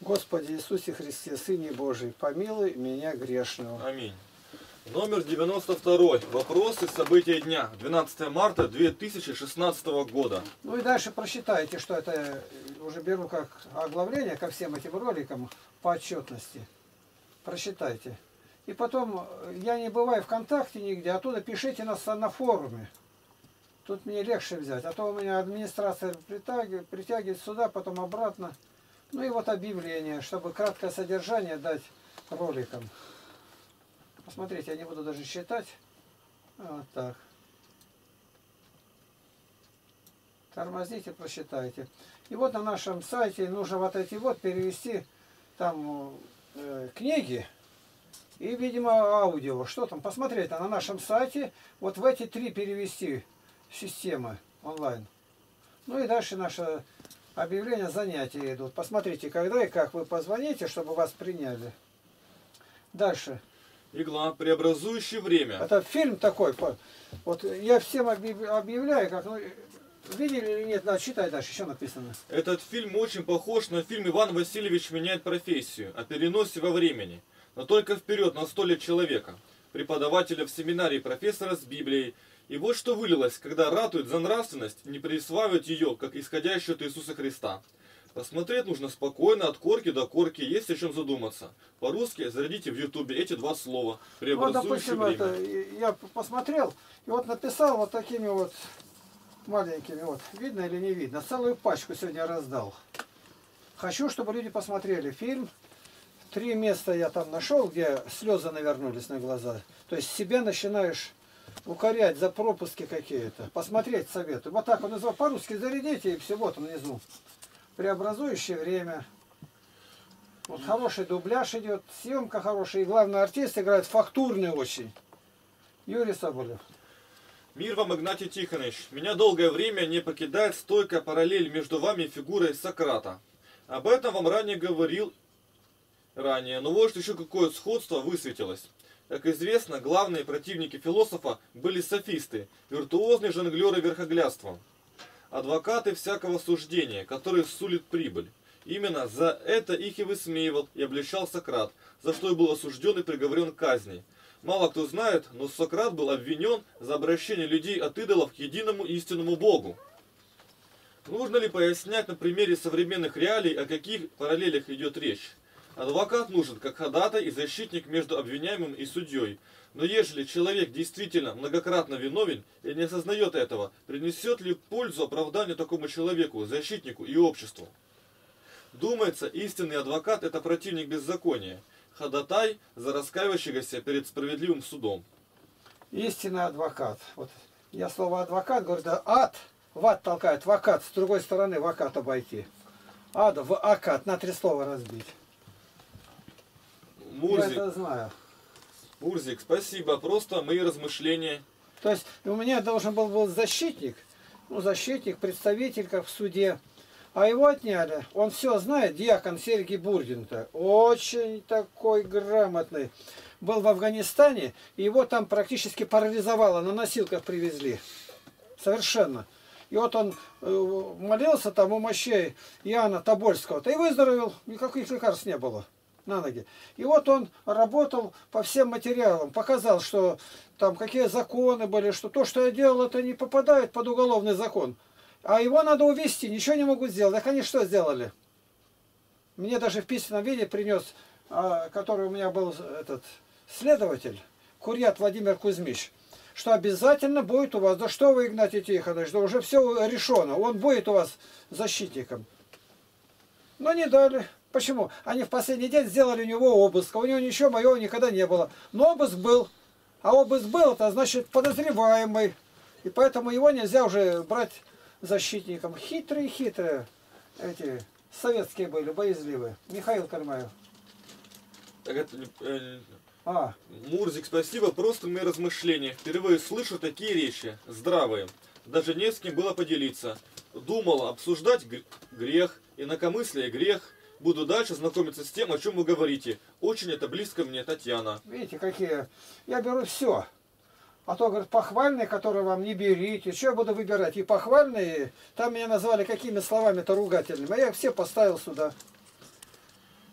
Господи Иисусе Христе, Сыне Божий, помилуй меня грешного. Аминь. Номер 92. Вопросы, события дня. 12 марта 2016 года. Ну и дальше прочитайте, что это уже беру как оглавление ко всем этим роликам по отчетности. Прочитайте. И потом, я не бываю ВКонтакте нигде, оттуда пишите нас на форуме. Тут мне легче взять, а то у меня администрация притягивает сюда, потом обратно. Ну и вот объявление, чтобы краткое содержание дать роликам. Посмотрите, я не буду даже считать. Вот так. Тормозите, просчитайте. И вот на нашем сайте нужно вот эти вот перевести там книги и, видимо, аудио. Что там? Посмотреть на нашем сайте. Вот в эти три перевести системы онлайн. Ну и дальше наше объявление, занятия идут. Посмотрите, когда и как вы позвоните, чтобы вас приняли. Дальше. Игла. Преобразующее время. Это фильм такой. Вот я всем объявляю, как, ну, видели или нет, надо читать дальше, еще написано. Этот фильм очень похож на фильм «Иван Васильевич меняет профессию» о переносе во времени, но только вперед на 100 лет человека, преподавателя в семинарии, профессора с Библией. И вот что вылилось, когда ратуют за нравственность, не присваивают ее, как исходящую от Иисуса Христа. Посмотреть нужно спокойно, от корки до корки, есть о чем задуматься. По-русски зарядите в ютубе эти два слова. Преобразующее вот, допустим, время. Это, я посмотрел и вот написал вот такими вот маленькими, вот, видно или не видно, целую пачку сегодня раздал. Хочу, чтобы люди посмотрели фильм. 3 места я там нашел, где слезы навернулись на глаза. То есть себя начинаешь укорять за пропуски какие-то. Посмотреть советую. Вот так он назвал, по-русски зарядите, и все, вот он внизу. Преобразующее время. Вот хороший дубляж идет, съемка хорошая, и главный артист играет фактурный очень. Юрий Соболев. Мир вам, Игнатий Тихонович. Меня долгое время не покидает стойкая параллель между вами и фигурой Сократа. Об этом вам ранее говорил, но вот еще какое сходство высветилось. Как известно, главные противники философа были софисты, виртуозные жонглеры верхоглядством, адвокаты всякого суждения, которые сулят прибыль. Именно за это их и высмеивал и обличал Сократ, за что и был осужден и приговорен к казни. Мало кто знает, но Сократ был обвинен за обращение людей от идолов к единому истинному Богу. Нужно ли пояснять на примере современных реалий, о каких параллелях идет речь? Адвокат нужен как ходатай и защитник между обвиняемым и судьей. Но ежели человек действительно многократно виновен и не осознает этого, принесет ли пользу оправданию такому человеку, защитнику и обществу? Думается, истинный адвокат – это противник беззакония, ходатай за раскаивающегося перед справедливым судом. Истинный адвокат. Вот я слово адвокат говорю, да ад, в ад толкает, в акад, с другой стороны в акад обойти. Ада в акад, на 3 слова разбить. Мурзик, я это знаю. Мурзик, спасибо, просто мои размышления. То есть у меня должен был защитник, ну защитник, представитель, как в суде. А его отняли. Он все знает, диакон Сергий Бурдин-то. Очень такой грамотный. Был в Афганистане, и его там практически парализовало, на носилках привезли. Совершенно. И вот он молился там у мощей Иоанна Тобольского-то и выздоровел, никаких лекарств не было на ноги. И вот он работал по всем материалам, показал, что там какие законы были, что то, что я делал, это не попадает под уголовный закон. А его надо увезти, ничего не могут сделать. Так они что сделали? Мне даже в письменном виде принес, который у меня был этот следователь, Курьят Владимир Кузьмич, что обязательно будет у вас, да что вы, Игнатий Тихонович, да уже все решено, он будет у вас защитником. Но не дали. Почему? Они в последний день сделали у него обыск, а у него ничего моего никогда не было. Но обыск был. А обыск был, это значит подозреваемый. И поэтому его нельзя уже брать защитником. Хитрые эти советские были, боязливые. Михаил Кальмаев. Так это, Мурзик, спасибо, просто мои размышления. Впервые слышу такие речи, здравые. Даже не с кем было поделиться. Думал обсуждать грех, инакомыслие грех. Буду дальше знакомиться с тем, о чем вы говорите. Очень это близко мне, Татьяна. Видите, какие... Я беру все. А то, говорит, похвальные, которые вам не берите. Что я буду выбирать? И похвальные, там меня назвали какими словами-то ругательными. А я все поставил сюда.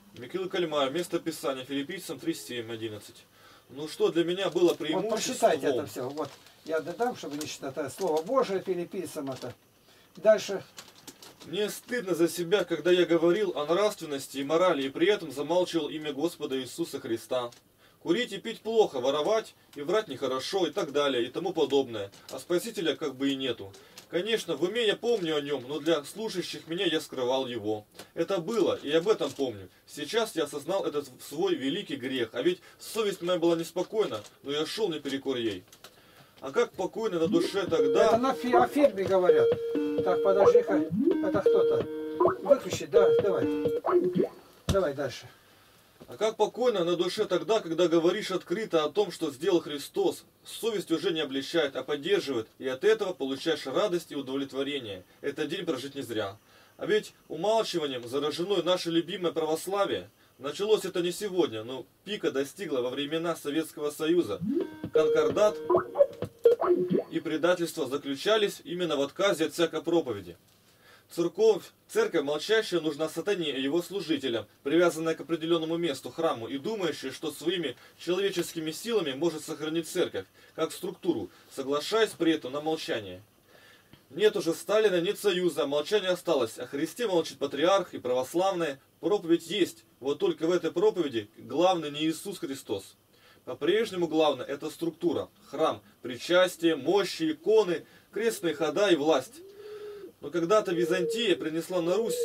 Михаил Кальмар, место Писания, Филиппийцам 3:7-11. Ну что для меня было Вот преимуществом? прочитайте это все. Вот я додам, чтобы не считать. Это Слово Божие Филиппийцам это. Дальше. Мне стыдно за себя, когда я говорил о нравственности и морали, и при этом замалчивал имя Господа Иисуса Христа. Курить и пить плохо, воровать и врать нехорошо и так далее и тому подобное. А Спасителя как бы и нету. Конечно, в уме я помню о нем, но для слушающих меня я скрывал его. Это было, и об этом помню. Сейчас я осознал этот свой великий грех, а ведь совесть моя была неспокойна, но я шел наперекор ей. А как покойно на душе тогда... Это о фильме говорят. Так, подожди-ка. Это кто-то. Выключи, да, давай. Давай дальше. А как покойно на душе тогда, когда говоришь открыто о том, что сделал Христос, совесть уже не обличает, а поддерживает, и от этого получаешь радость и удовлетворение. Этот день прожить не зря. А ведь умалчиванием заражено наше любимое православие. Началось это не сегодня, но пика достигла во времена Советского Союза. Конкордат и предательство заключались именно в отказе от всякой проповеди. Церковь молчащая нужна сатане и его служителям, привязанная к определенному месту, храму, и думающая, что своими человеческими силами может сохранить церковь, как структуру, соглашаясь при этом на молчание. Нет уже Сталина, нет Союза, молчание осталось. О Христе молчит патриарх и православная. Проповедь есть, вот только в этой проповеди главный не Иисус Христос. По-прежнему главное это структура, храм, причастие, мощи, иконы, крестные хода и власть. Но когда-то Византия принесла на Русь,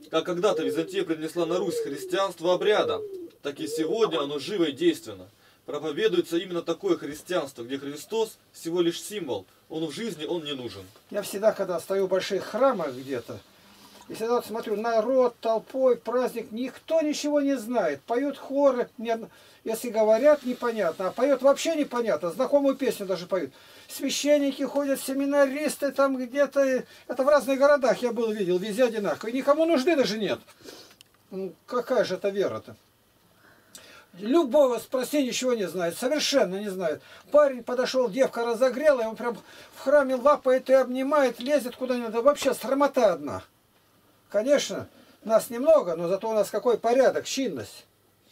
христианство обряда, так и сегодня оно живо и действенно. Проповедуется именно такое христианство, где Христос всего лишь символ, он в жизни, он не нужен. Я всегда, когда стою в больших храмах где-то, и всегда вот смотрю, народ, толпой, праздник, никто ничего не знает. Поют хоры, если говорят, непонятно, а поет вообще непонятно, знакомую песню даже поют. Священники ходят, семинаристы там где-то, это в разных городах я был, видел, везде одинаково. И никому нужды даже нет. Ну, какая же это вера-то? Любого спроси, ничего не знает, совершенно не знает. Парень подошел, девка разогрела, и он прям в храме лапает и обнимает, лезет куда-нибудь. Вообще срамота одна. Конечно, нас немного, но зато у нас какой порядок, чинность.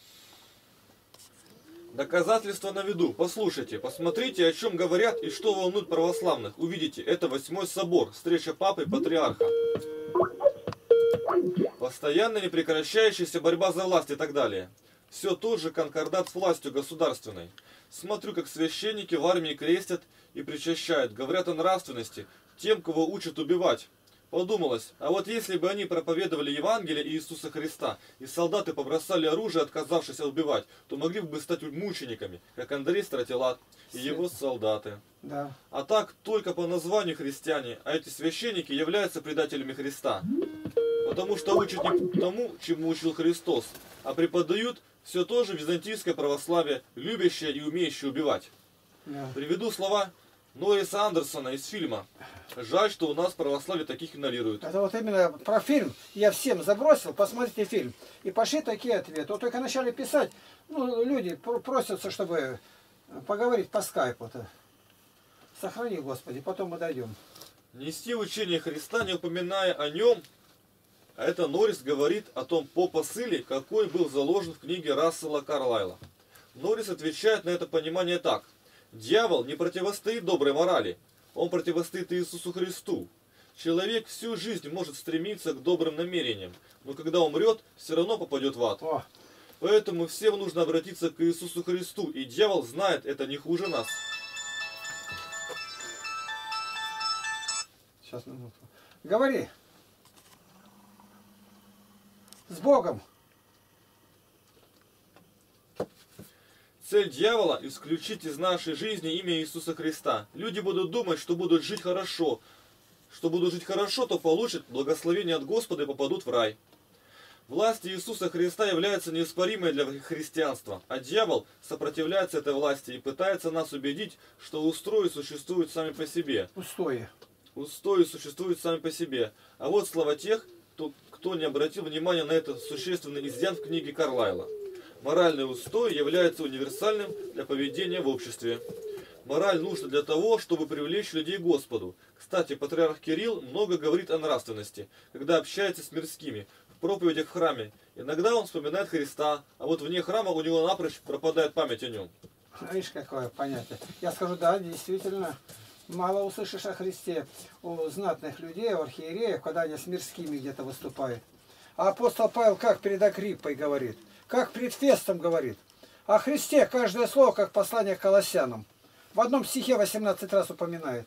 Доказательства на виду. Послушайте, посмотрите, о чем говорят и что волнует православных. Увидите, это 8-й собор, встреча папы и патриарха. Постоянно непрекращающаяся борьба за власть и так далее. Все тот же конкордат с властью государственной. Смотрю, как священники в армии крестят и причащают, говорят о нравственности, тем, кого учат убивать. Подумалось, а вот если бы они проповедовали Евангелие Иисуса Христа, и солдаты побросали оружие, отказавшись убивать, то могли бы стать мучениками, как Андрей Стратилат и его солдаты. Да. А так только по названию христиане, а эти священники являются предателями Христа. Потому что учат не тому, чему учил Христос, а преподают все то же византийское православие, любящее и умеющее убивать. Да. Приведу слова Нориса Андерсона из фильма. Жаль, что у нас православие таких игнорируют. Это вот именно про фильм. Я всем забросил, посмотрите фильм. И пошли такие ответы. Вот только начали писать, ну, люди просятся, чтобы поговорить по скайпу-то. Сохрани, Господи, потом мы дойдем. Нести учение Христа, не упоминая о нем, а это Норрис говорит о том по посыле, какой был заложен в книге Рассела Карлайла. Норрис отвечает на это понимание так. Дьявол не противостоит доброй морали, он противостоит Иисусу Христу. Человек всю жизнь может стремиться к добрым намерениям, но когда умрет, все равно попадет в ад. О. Поэтому всем нужно обратиться к Иисусу Христу, и дьявол знает это не хуже нас. Сейчас минутку. Говори. С Богом. Цель дьявола – исключить из нашей жизни имя Иисуса Христа. Люди будут думать, что будут жить хорошо. Что будут жить хорошо, то получат благословение от Господа и попадут в рай. Власть Иисуса Христа является неоспоримой для христианства, а дьявол сопротивляется этой власти и пытается нас убедить, что устои существуют сами по себе. Устои. Устои существуют сами по себе. А вот слова тех, кто не обратил внимания на этот существенный изъян в книге Карлайла. Моральный устой является универсальным для поведения в обществе. Мораль нужна для того, чтобы привлечь людей к Господу. Кстати, патриарх Кирилл много говорит о нравственности, когда общается с мирскими. В проповедях в храме. Иногда он вспоминает Христа, а вот вне храма у него напрочь пропадает память о нем. Видишь, какое понятие. Я скажу, да, действительно, мало услышишь о Христе у знатных людей, у архиереев, когда они с мирскими где-то выступают. А апостол Павел как перед Агриппой говорит, как перед Фестом говорит. О Христе каждое слово, как послание к Колоссянам. В одном стихе 18 раз упоминает.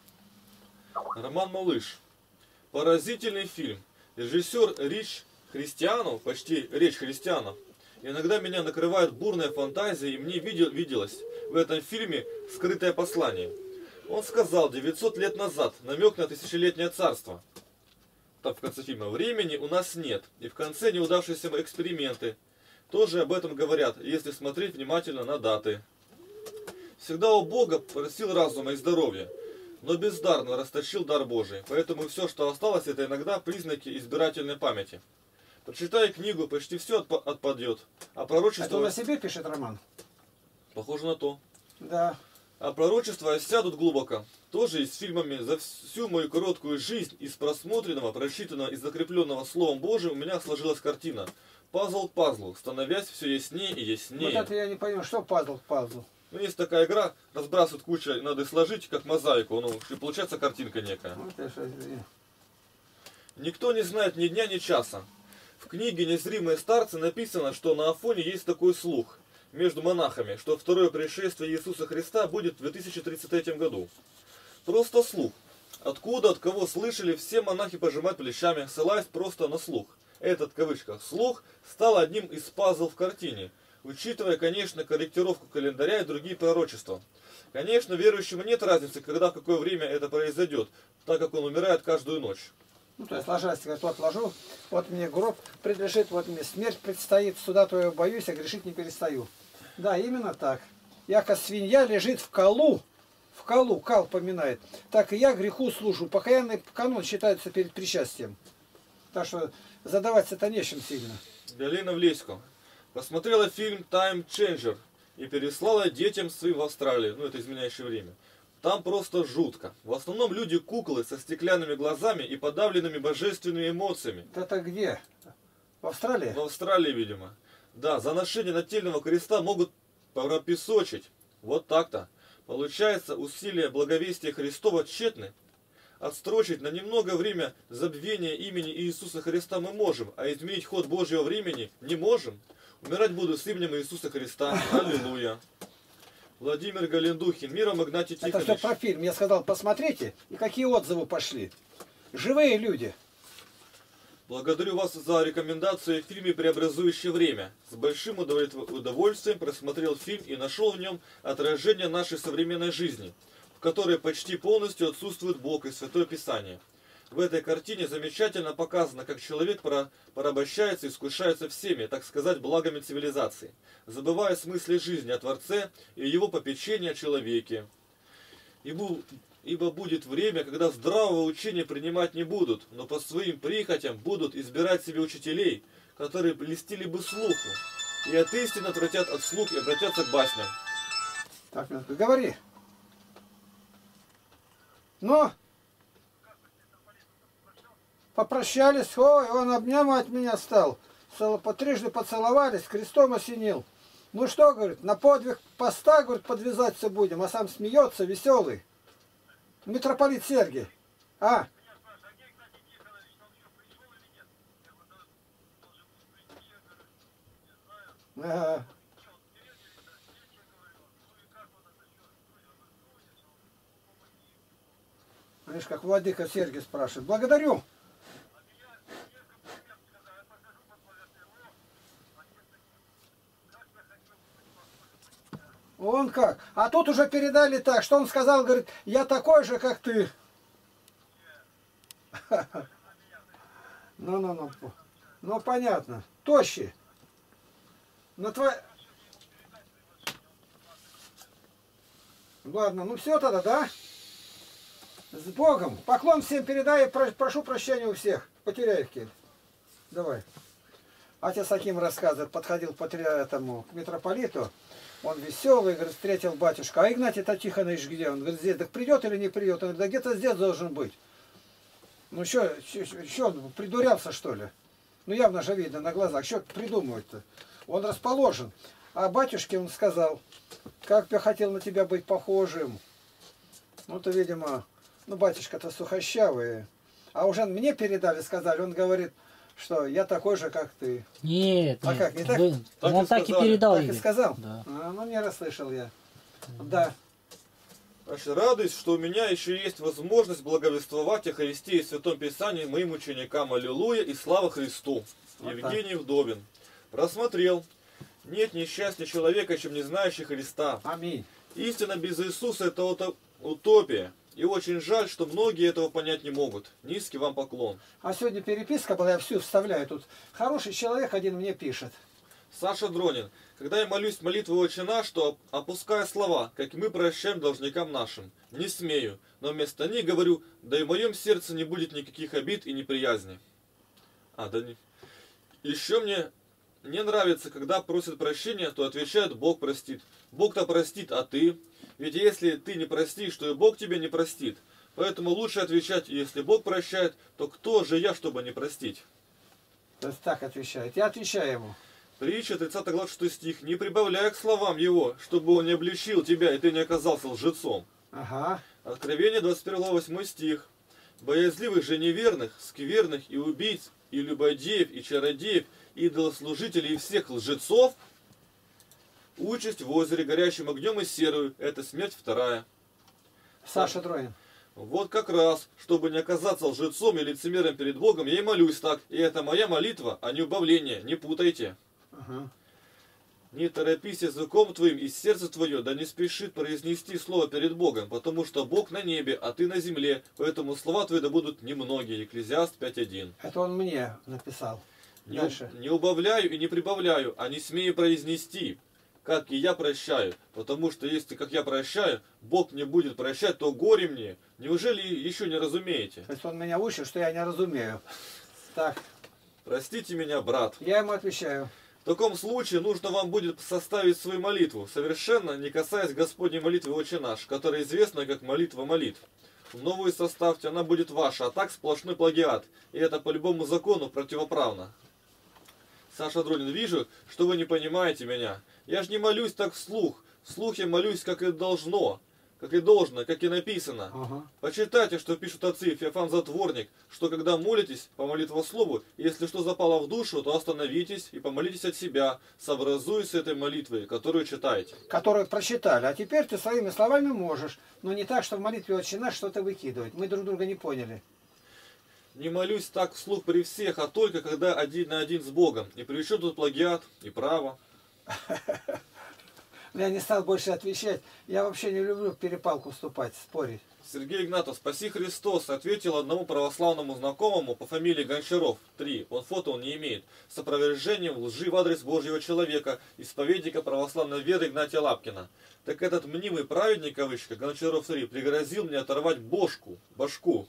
Роман Малыш. Поразительный фильм. Режиссер Рич Христианов, почти речь христианов. Иногда меня накрывает бурная фантазия, и мне виделось в этом фильме скрытое послание. Он сказал 900 лет назад, намек на тысячелетнее царство. Так в конце фильма. Времени у нас нет. И в конце неудавшиеся эксперименты. Тоже об этом говорят, если смотреть внимательно на даты. Всегда у Бога просил разума и здоровья, но бездарно расточил дар Божий. Поэтому все, что осталось, это иногда признаки избирательной памяти. Прочитай книгу, почти все отпадет. А пророчество... Это он о себе пишет, Роман? Похоже на то. Да. А пророчества сядут глубоко. Тоже и с фильмами. За всю мою короткую жизнь из просмотренного, прочитанного и закрепленного Словом Божиим у меня сложилась картина. Пазл к пазлу, становясь все яснее и яснее. Вот это я не понимаю, что пазл к пазлу? Ну, есть такая игра, разбрасывают кучу, надо сложить, как мозаику, ну, и получается картинка некая. Вот это... Никто не знает ни дня, ни часа. В книге «Незримые старцы» написано, что на Афоне есть такой слух между монахами, что второе пришествие Иисуса Христа будет в 2033 году. Просто слух. Откуда, от кого слышали, все монахи пожимают плечами, ссылаясь просто на слух. Этот, в кавычках, слух стал одним из пазлов в картине, учитывая, конечно, корректировку календаря и другие пророчества. Конечно, верующему нет разницы, когда, в какое время это произойдет, так как он умирает каждую ночь. Ну, то есть ложась, говорит, вот ложу, вот мне гроб предлежит, вот мне смерть предстоит, суда твоего боюсь, а грешить не перестаю. Да, именно так. Яко свинья лежит в колу, кал поминает, так и я греху служу. Покаянный канон считается перед причастием. Так что задаваться-то нечем сильно. Галина Влесько посмотрела фильм «Time Changer» и переслала детям своим в Австралию, ну это изменяющее время. Там просто жутко. В основном люди-куклы со стеклянными глазами и подавленными божественными эмоциями. Это где? В Австралии? В Австралии, видимо. Да, за ношение нательного креста могут пропесочить. Вот так-то. Получается, усилия благовестия Христова тщетны. Отстрочить на немного время забвение имени Иисуса Христа мы можем, а изменить ход Божьего времени не можем. Умирать буду с именем Иисуса Христа. Аллилуйя. Владимир Галендухин, миром Игнатий Тихонович. Это все про фильм. Я сказал, посмотрите, и какие отзывы пошли. Живые люди. Благодарю вас за рекомендацию в фильме «Преобразующее время». С большим удовольствием просмотрел фильм и нашел в нем отражение нашей современной жизни, в которой почти полностью отсутствует Бог и Святое Писание. В этой картине замечательно показано, как человек порабощается и искушается всеми, так сказать, благами цивилизации, забывая смысле жизни о Творце и его попечении о человеке. Ибо будет время, когда здравого учения принимать не будут, но по своим прихотям будут избирать себе учителей, которые льстили бы слуху, и от истины отвратят от слух и обратятся к басням. Так, говори. Но попрощались, ой, он обнимать меня стал. Трижды поцеловались, крестом осенил. Ну что, говорит, на подвиг поста, говорит, подвязаться будем, а сам смеется, веселый. Митрополит Сергий. А? Ага. Видишь, как владыка Сергий спрашивает. Благодарю. Он как? А тут уже передали так, что он сказал, говорит, я такой же, как ты. Ну, ну, понятно. Тощий. Но твой... Ладно, ну все тогда, да? С Богом. Поклон всем передай, прошу прощения у всех. Потеряй их, давай. Отец Аким рассказывает, подходил к митрополиту. Он веселый, говорит, встретил батюшка. А Игнатий-то Тихонович где? Он говорит, здесь. Так придет или не придет? Он говорит, да где-то здесь должен быть. Ну что, он придурялся, что ли? Ну явно же видно на глазах. Что придумывать-то? Он расположен. А батюшке он сказал, как бы я хотел на тебя быть похожим. Ну то, видимо, ну батюшка-то сухощавый. А уже мне передали, сказали, он говорит, что я такой же, как ты. Нет, А нет. как, не так? Он так и сказали. передал. Так и Игорь. сказал? Да. Ну не расслышал я. Да. Значит, радуюсь, что у меня еще есть возможность благовествовать о Христе и Святом Писании моим ученикам. Аллилуйя и слава Христу. Вот Евгений Вдовин. Просмотрел. Нет несчастнее человека, чем не знающий Христа. Аминь. Истина без Иисуса это утопия. И очень жаль, что многие этого понять не могут. Низкий вам поклон. А сегодня переписка была, я всю вставляю тут. Хороший человек один мне пишет. Саша Дронин. Когда я молюсь молитву «Отче наш», то опуская слова, как мы прощаем должникам нашим. Не смею, но вместо них говорю, да и в моем сердце не будет никаких обид и неприязни. Еще мне не нравится, когда просят прощения, то отвечают «Бог простит». Бог-то простит, а ты? Ведь если ты не простишь, то и Бог тебя не простит. Поэтому лучше отвечать, если Бог прощает, то кто же я, чтобы не простить? То есть так отвечает. Я отвечаю ему. Притча 30 глава 6 стих. Не прибавляй к словам его, чтобы он не обличил тебя, и ты не оказался лжецом. Ага. Откровение 21 глава 8 стих. Боязливых же неверных, скверных и убийц, и любодеев, и чародеев, и идолослужителей, и всех лжецов, участь в озере горящим огнем и серую, это смерть вторая. Саша Дронин. Вот как раз, чтобы не оказаться лжецом и лицемером перед Богом, я и молюсь так. И это моя молитва, а не убавление, не путайте. Ага. Не торопись языком твоим и сердце твое, да не спешит произнести слово перед Богом, потому что Бог на небе, а ты на земле, поэтому слова твои да будут немногие. Экклезиаст 5.1. Это он мне написал. Дальше. Не убавляю и не прибавляю, а не смею произнести, как и я прощаю, потому что если, как я прощаю, Бог не будет прощать, то горе мне. Неужели еще не разумеете? То есть он меня учит, что я не разумею. Так, Простите меня, брат. я ему отвечаю. В таком случае нужно вам будет составить свою молитву, совершенно не касаясь Господней молитвы «Отче наш», которая известна как молитва молитв. Новую составьте, она будет ваша, а так сплошной плагиат. И это по любому закону противоправно. Саша Дронин, вижу, что вы не понимаете меня. Я же не молюсь так вслух. Вслух я молюсь, как и должно. Как и должно, как и написано. Ага. Почитайте, что пишут отцы, Феофан Затворник, что когда молитесь по молитвослову, если что запало в душу, то остановитесь и помолитесь от себя, сообразуясь с этой молитвой, которую читаете. Которую прочитали. А теперь ты своими словами можешь. Но не так, что в молитве «Отче наш» что-то выкидывать. Мы друг друга не поняли. Не молюсь так вслух при всех, а только когда один на один с Богом. И при чем тут плагиат и право? Я не стал больше отвечать. Я вообще не люблю в перепалку вступать, спорить. Сергей Игнатов, спаси Христос, ответил одному православному знакомому по фамилии Гончаров, 3, он не имеет, с опровержением лжи в адрес Божьего человека, исповедника православной веры Игнатия Лапкина. Так этот мнимый праведник, кавычка, Гончаров 3, пригрозил мне оторвать башку.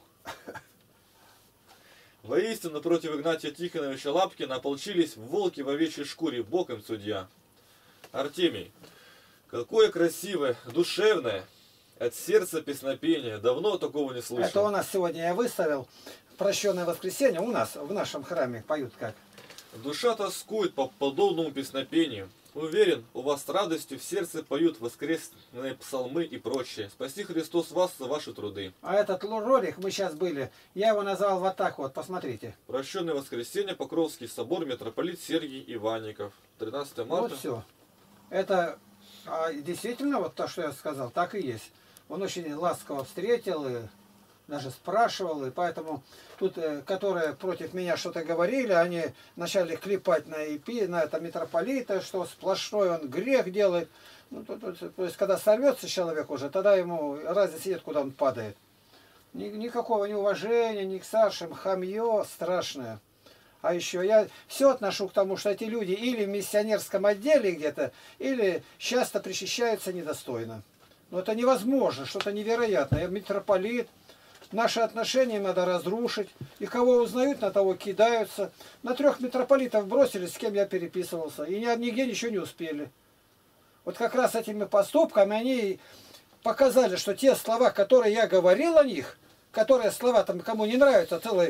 Воистину, против Игнатия Тихоновича Лапкина ополчились волки в овечьей шкуре, Бог им судья. Артемий, какое красивое, душевное, от сердца песнопение, давно такого не слышал. Это у нас сегодня я выставил. Прощенное воскресенье у нас в нашем храме поют как. Душа тоскует по подобному песнопению. Уверен, у вас с радостью в сердце поют воскресные псалмы и прочее. Спаси Христос вас за ваши труды. А этот ролик мы сейчас были, я его назвал вот так вот, посмотрите. Прощенное воскресенье, Покровский собор, митрополит Сергий Иванников. 13 марта. Вот все. Это действительно вот то, что я сказал, так и есть. Он очень ласково встретил и даже спрашивал, и поэтому тут, которые против меня что-то говорили, они начали клепать на это митрополита, что сплошной он грех делает. Ну, то есть, когда сорвется человек уже, тогда ему разница нет, куда он падает. Никакого неуважения, ни к старшим, хамье страшное. А еще я все отношу к тому, что эти люди или в миссионерском отделе где-то, или часто причащаются недостойно. Но это невозможно, что-то невероятное. Митрополит, наши отношения надо разрушить. И кого узнают, на того кидаются. На 3 митрополитов бросили, с кем я переписывался. И нигде ничего не успели. Вот как раз этими поступками они показали, что те слова, которые я говорил о них, которые слова там кому не нравятся, целый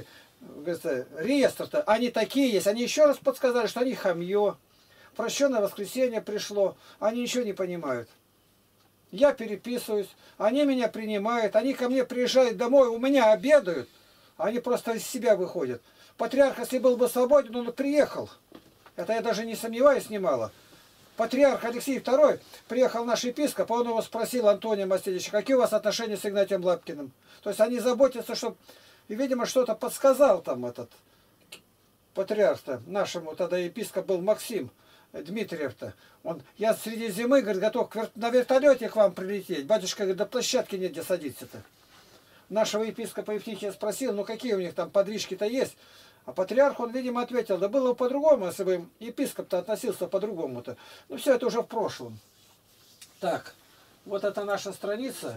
говорится, реестр-то, они такие есть. Они еще раз подсказали, что они хамье. Прощенное воскресенье пришло. Они ничего не понимают. Я переписываюсь, они меня принимают, они ко мне приезжают домой, у меня обедают. Они просто из себя выходят. Патриарх, если был бы свободен, он бы приехал. Это я даже не сомневаюсь немало. Патриарх Алексей II приехал наш епископ, он его спросил, Антония Мастерича, какие у вас отношения с Игнатием Лапкиным? То есть они заботятся, чтобы, и, видимо, что-то подсказал там этот патриарх-то, нашему тогда епископ был Максим Дмитриев-то. Я среди зимы, говорит, готов на вертолете к вам прилететь. Батюшка, говорит, до площадки нет где садиться-то. Нашего епископа Евтихия спросил, ну какие у них там подвижки-то есть? А патриарх, он, видимо, ответил, да было бы по-другому, если бы епископ-то относился по-другому-то. Ну, все это уже в прошлом. Так, вот это наша страница.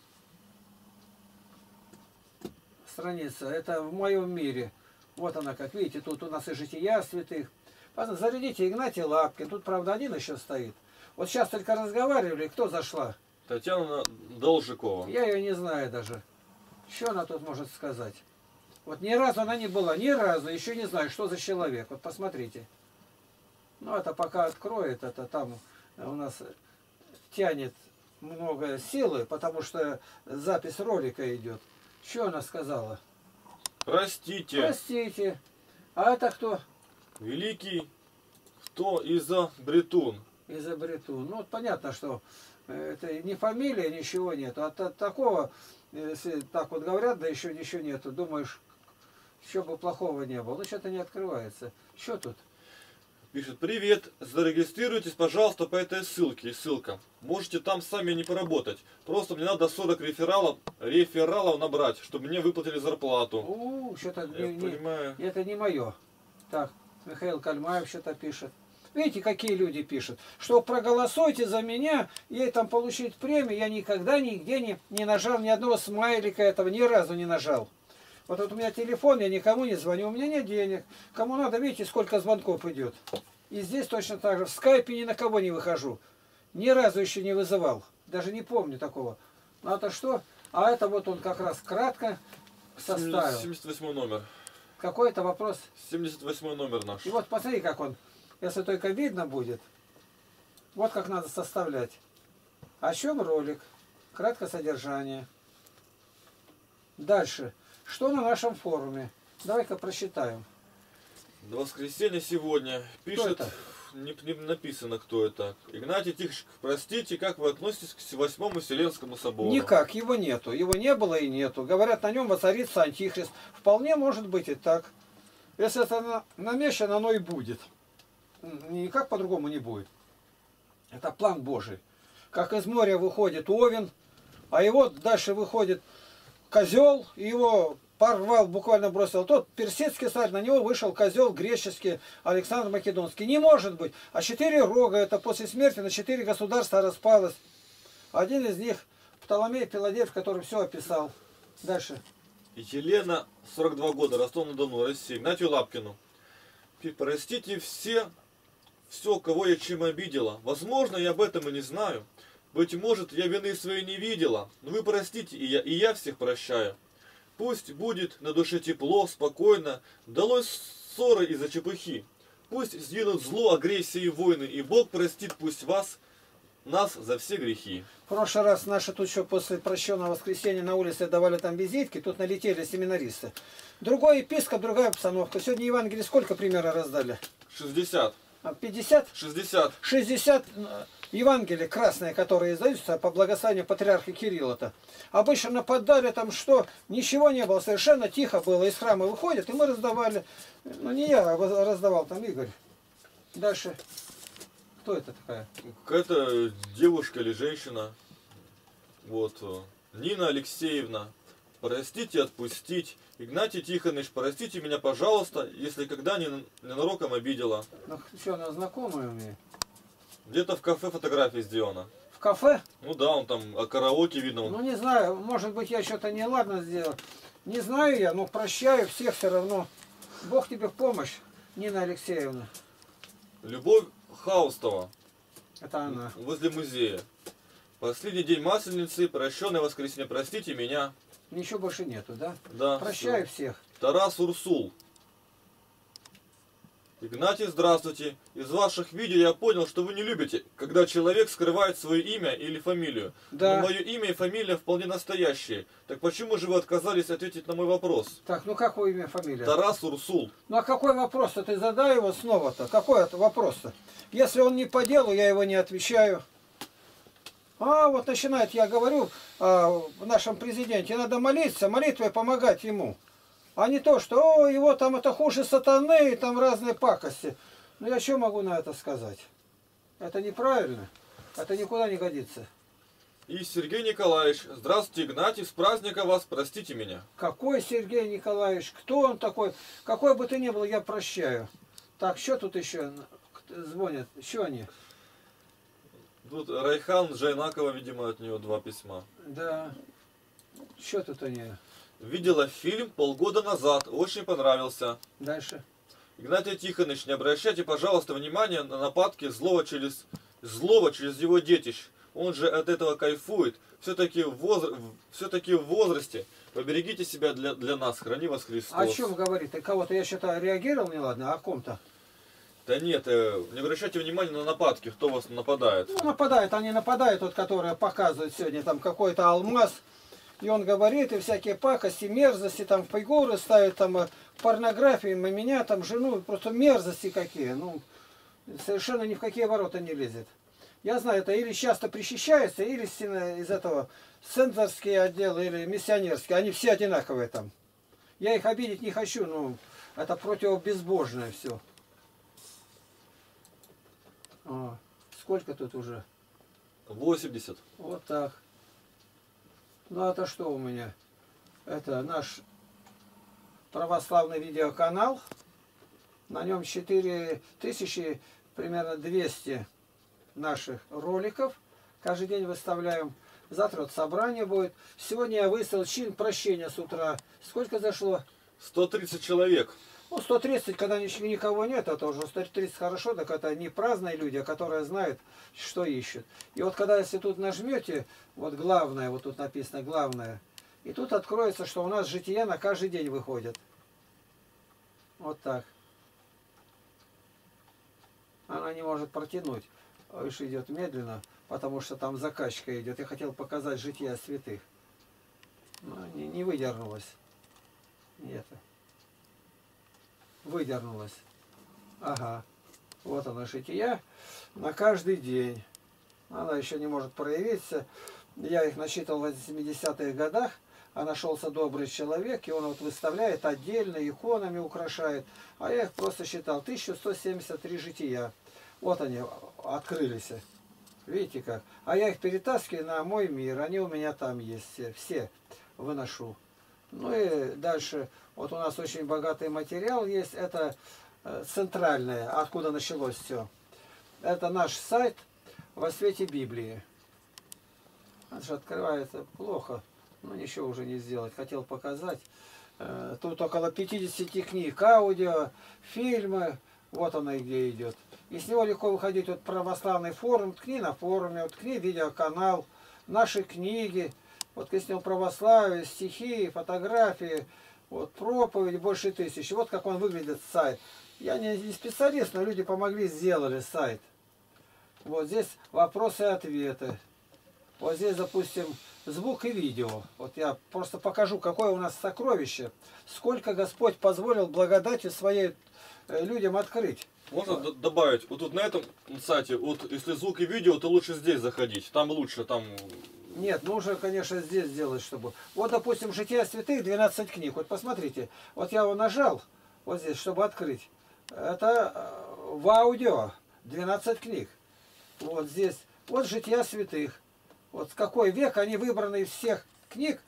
Страница, это в моем мире. Вот она, как видите, тут у нас и жития святых. Зарядите Игнатий Лапкин, тут, правда, один еще стоит. Вот сейчас только разговаривали, кто зашла? Татьяна Должикова. Я ее не знаю даже. Что она тут может сказать? Вот ни разу она не была, ни разу, еще не знаю, что за человек. Вот посмотрите. Ну, это пока откроет, это там у нас тянет много силы, потому что запись ролика идет. Что она сказала? Простите. Простите. А это кто? Великий, кто изобретун. Изобретун. Ну, вот понятно, что это не фамилия, ничего нет. А такого, если так вот говорят, да еще ничего нету, думаешь, еще бы плохого не было. Ну, что-то не открывается. Что тут? Пишет, привет, зарегистрируйтесь, пожалуйста, по этой ссылке. Ссылка. Можете там сами не поработать. Просто мне надо 40 рефералов набрать, чтобы мне выплатили зарплату. Что-то понимаю. Это не мое. Так, Михаил Кальмаев что-то пишет. Видите, какие люди пишут? Что проголосуйте за меня, ей там получить премию. Я никогда нигде не нажал ни одного смайлика этого, ни разу не нажал. Вот у меня телефон, я никому не звоню, у меня нет денег. Кому надо, видите, сколько звонков идет. И здесь точно так же. В скайпе ни на кого не выхожу. Ни разу еще не вызывал. Даже не помню такого. Ну это что? А это вот он как раз кратко составил. 78 номер. Какой это вопрос? 78 номер наш. И вот посмотри, как он. Если только видно будет. Вот как надо составлять. О чем ролик? Краткое содержание. Дальше. Что на нашем форуме? Давай-ка просчитаем. До воскресенья сегодня. Пишет, не написано, кто это. Игнатий Тихонович, простите, как вы относитесь к 8-му Вселенскому собору? Никак, его нету. Его не было и нету. Говорят, на нем воцарится антихрист. Вполне может быть и так. Если это намечено, оно и будет. Никак по-другому не будет. Это план Божий. Как из моря выходит Овен, а его дальше выходит козел, и его порвал, буквально бросил. Тот персидский царь, на него вышел козел греческий, Александр Македонский. Не может быть. А 4 рога, это после смерти на 4 государства распалось. Один из них Птоломей Пелагеев, который все описал. Дальше. Елена, 42 года, Ростов-на-Дону, Россия. Игнатию Лапкину. Простите все, кого я чем обидела. Возможно, я об этом и не знаю. Быть может, я вины своей не видела, но вы простите, и я всех прощаю. Пусть будет на душе тепло, спокойно, долой ссоры из-за чепухи. Пусть сдвинут зло, агрессии и войны, и Бог простит пусть нас за все грехи. В прошлый раз наши тут еще после прощенного воскресенья на улице давали там визитки, тут налетели семинаристы. Другой епископ, другая обстановка. Сегодня Евангелие сколько примеров раздали? 60. 50? 60. 60 Евангелий красные, которые издаются по благословению патриарха Кирилла-то. Обычно нападали там, что ничего не было, совершенно тихо было, из храма выходят, и мы раздавали. Ну не я раздавал, там Игорь. Дальше. Кто это такая? Какая-то девушка или женщина. Вот. Нина Алексеевна. Простите, отпустить. Игнатий Тихонович, простите меня, пожалуйста, если когда ненароком обидела. Ну что, она знакомая у меня? Где-то в кафе фотография сделана. В кафе? Ну да, он там, караоке видно. Ну не знаю, может быть я что-то неладно сделал. Не знаю я, но прощаю всех все равно. Бог тебе в помощь, Нина Алексеевна. Любовь Хаустова. Это она. Возле музея. Последний день Масленицы, прощенное воскресенье, простите меня. Ничего больше нету, да? Да. Прощаю всех. Тарас Урсул. Игнатий, здравствуйте. Из ваших видео я понял, что вы не любите, когда человек скрывает свое имя или фамилию. Да. Но мое имя и фамилия вполне настоящие. Так почему же вы отказались ответить на мой вопрос? Так, ну какое имя, фамилия? Тарас Урсул. Ну а какой вопрос-то? Ты задай его снова-то. Какой это вопрос-то? Если он не по делу, я его не отвечаю. А вот начинает, я говорю в нашем президенте, надо молиться, молитвой помогать ему. А не то, что о, его там это хуже сатаны, и там разные пакости. Ну я что могу на это сказать? Это неправильно. Это никуда не годится. И Сергей Николаевич. Здравствуйте, Игнатий, с праздника вас, простите меня. Какой Сергей Николаевич? Кто он такой? Какой бы ты ни был, я прощаю. Так, что тут еще звонят? Что они? Тут Райхан Джайнакова, видимо, от нее 2 письма. Да. Что тут они? Видела фильм полгода назад, очень понравился. Дальше. Игнатий Тихонович, не обращайте, пожалуйста, внимания на нападки злого через его детищ. Он же от этого кайфует. Все-таки в возрасте. Поберегите себя для нас. Храни вас Христос. О чем говорит? Ты кого-то, я что-то реагировал неладно, о ком-то? Да нет, не обращайте внимания на нападки, кто вас нападает. Ну, нападают, они нападают, вот, которые показывают сегодня, там какой-то алмаз. И он говорит, и всякие пакости, мерзости, там фигуры ставят, там порнографии, меня, там жену, просто мерзости какие. Ну, совершенно ни в какие ворота не лезет. Я знаю, это или часто причащается, или из этого центрские отделы, или миссионерские. Они все одинаковые там. Я их обидеть не хочу, но это противобезбожное все. Сколько тут уже? 80. Вот так. Ну это что у меня? Это наш православный видеоканал. На нем 4000, примерно 200 наших роликов. Каждый день выставляем. Завтра вот собрание будет. Сегодня я выставил чин прощения с утра. Сколько зашло? 130 человек. Ну, 130, когда никого нет, это уже 130 хорошо, так это не праздные люди, а которые знают, что ищут. И вот когда, если тут нажмете, вот главное, вот тут написано главное, и тут откроется, что у нас жития на каждый день выходят. Вот так. Она не может протянуть. Видишь, идет медленно, потому что там закачка идет. Я хотел показать жития святых. Но не выдернулась. Нет. Выдернулась. Ага. Вот она, жития на каждый день. Она еще не может проявиться. Я их насчитал в 80-х годах. А нашелся добрый человек, и он вот выставляет отдельно, иконами украшает. А я их просто считал. 1173 жития. Вот они открылись. Видите как? А я их перетаскиваю на мой мир. Они у меня там есть. Все выношу. Ну и дальше. Вот у нас очень богатый материал есть. Это центральное, откуда началось все. Это наш сайт во свете Библии. Это же открывается плохо. Ну ничего уже не сделать. Хотел показать. Тут около 50 книг, аудио, фильмы. Вот она где идет. И с него легко выходить. Вот православный форум. Ткни на форуме. Вот ткни видеоканал. Наши книги. Вот с него православие, стихи, фотографии. Вот проповедь больше 1000. Вот как он выглядит сайт. Я не специалист, но люди помогли, сделали сайт. Вот здесь вопросы и ответы. Вот здесь, допустим, звук и видео. Вот я просто покажу, какое у нас сокровище. Сколько Господь позволил благодатью своей людям открыть. Можно добавить, вот тут на этом сайте, вот если звук и видео, то лучше здесь заходить. Там лучше, там... Нет, нужно, конечно, здесь сделать, чтобы... Вот, допустим, «Жития святых», 12 книг. Вот посмотрите. Вот я его нажал, вот здесь, чтобы открыть. Это в аудио 12 книг. Вот здесь. Вот «Жития святых». Вот с какой век они выбраны из всех книг.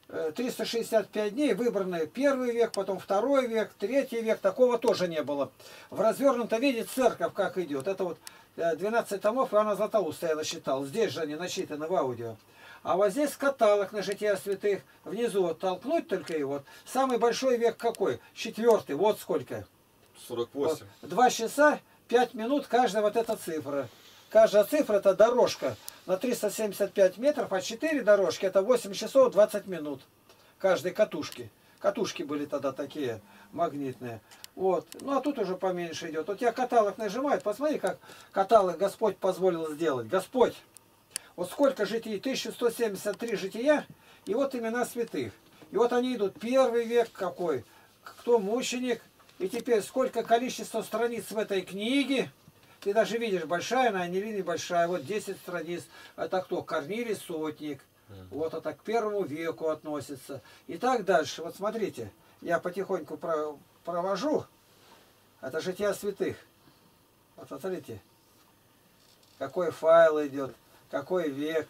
365 дней выбраны 1 век, потом 2 век, 3 век. Такого тоже не было. В развернутом виде церковь как идет. Это вот 12 томов Иоанна Златоуста я насчитал. Здесь же они насчитаны в аудио. А вот здесь каталог на «Жития святых». Внизу вот толкнуть только его. Вот. Самый большой век какой? 4-й. Вот сколько. 48. Вот. 2 часа 5 минут каждая вот эта цифра. Каждая цифра это дорожка на 375 метров, а 4 дорожки это 8 часов 20 минут каждой катушки. Катушки были тогда такие магнитные. Вот. Ну а тут уже поменьше идет. Вот я каталог нажимает, посмотри, как каталог Господь позволил сделать. Господь. Вот сколько житий, 1173 жития, и вот имена святых. И вот они идут, первый век какой, кто мученик, и теперь сколько количество страниц в этой книге. Ты даже видишь, большая она, не небольшая, вот 10 страниц. Это кто? Корнилий Сотник. Вот это к первому веку относится. И так дальше. Вот смотрите, я потихоньку провожу. Это жития святых. Вот смотрите, какой файл идет, какой век.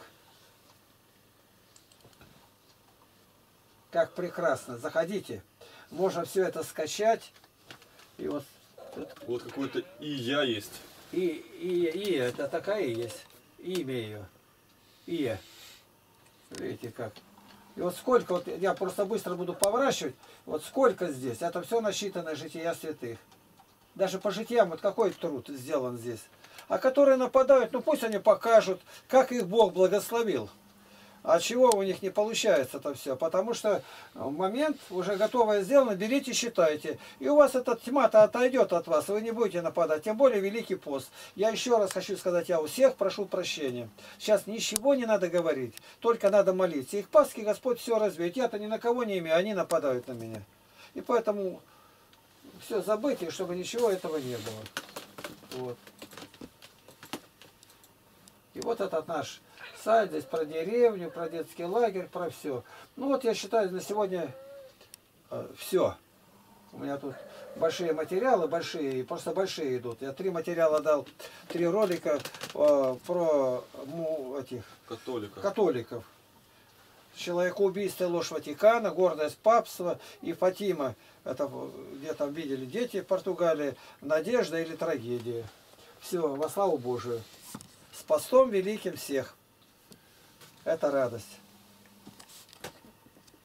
Как прекрасно. Заходите. Можно все это скачать. И вот тут... Вот какой-то и я есть. И это такая и есть. Имя ее. Ия. Видите как. И вот сколько, вот я просто быстро буду поворачивать, вот сколько здесь. Это все насчитано жития святых. Даже по житиям, вот какой труд сделан здесь. А которые нападают, ну пусть они покажут, как их Бог благословил. А чего у них не получается это все? Потому что момент уже готовое сделано, берите, считайте. И у вас эта тьма-то отойдет от вас, вы не будете нападать. Тем более Великий пост. Я еще раз хочу сказать, я у всех прошу прощения. Сейчас ничего не надо говорить, только надо молиться. Их Пасхи Господь все развеет. Я-то ни на кого не имею, они нападают на меня. И поэтому все забыть, чтобы ничего этого не было. Вот. И вот этот наш сайт, здесь про деревню, про детский лагерь, про все. Ну вот я считаю на сегодня все. У меня тут большие материалы, большие, просто большие идут. Я 3 материала дал, 3 ролика про этих католиков. Человекоубийство, ложь Ватикана, гордость папства и Фатима. Это где там видели дети в Португалии, надежда или трагедия. Все, во славу Божию. С постом великим всех. Это радость.